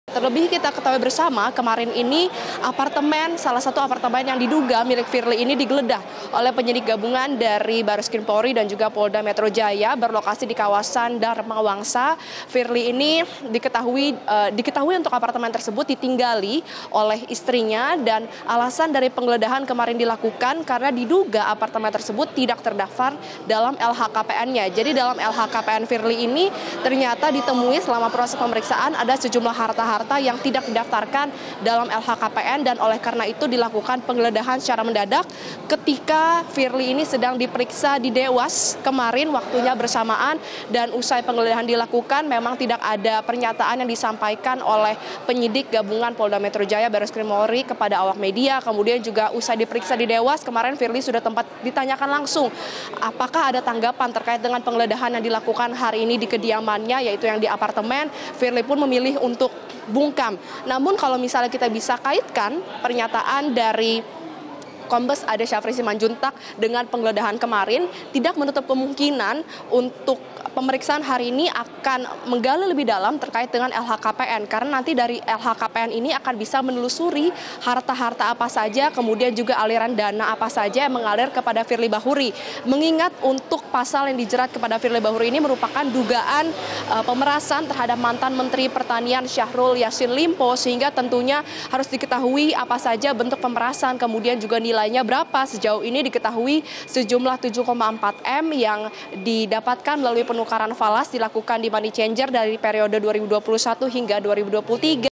Terlebih kita ketahui bersama kemarin ini salah satu apartemen yang diduga milik Firly ini digeledah oleh penyidik gabungan dari Barreskrim Polri dan juga Polda Metro Jaya berlokasi di kawasan Dharma Wangsa. Firly ini diketahui untuk apartemen tersebut ditinggali oleh istrinya dan alasan dari penggeledahan kemarin dilakukan karena diduga apartemen tersebut tidak terdaftar dalam LHKPN-nya. Jadi dalam LHKPN Firly ini ternyata ditemui selama proses pemeriksaan ada sejumlah harta yang tidak didaftarkan dalam LHKPN dan oleh karena itu dilakukan penggeledahan secara mendadak ketika Firly ini sedang diperiksa di Dewas kemarin waktunya bersamaan, dan usai penggeledahan dilakukan memang tidak ada pernyataan yang disampaikan oleh penyidik gabungan Polda Metro Jaya Barreskrim Polri kepada awak media. Kemudian juga usai diperiksa di Dewas kemarin Firly sudah ditanyakan langsung apakah ada tanggapan terkait dengan penggeledahan yang dilakukan hari ini di kediamannya yaitu yang di apartemen. Firly pun memilih untuk bungkam. Namun kalau misalnya kita bisa kaitkan pernyataan dari Kombes Ade Syafri Simanjuntak dengan penggeledahan kemarin, tidak menutup kemungkinan untuk pemeriksaan hari ini akan menggali lebih dalam terkait dengan LHKPN. Karena nanti dari LHKPN ini akan bisa menelusuri harta-harta apa saja, kemudian juga aliran dana apa saja yang mengalir kepada Firly Bahuri. Mengingat untuk pasal yang dijerat kepada Firly Bahuri ini merupakan dugaan pemerasan terhadap mantan Menteri Pertanian Syahrul Yassin Limpo, sehingga tentunya harus diketahui apa saja bentuk pemerasan, kemudian juga nilainya berapa. Sejauh ini diketahui sejumlah 7,4 M yang didapatkan melalui penukaran falas dilakukan di money changer dari periode 2021 hingga 2023